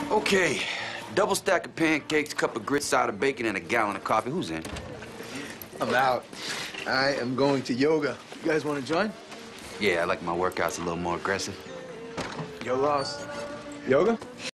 Okay, double stack of pancakes, cup of grits, side of bacon, and a gallon of coffee. Who's in? I'm out. I am going to yoga. You guys want to join? Yeah, I like my workouts a little more aggressive. Your loss. Yoga?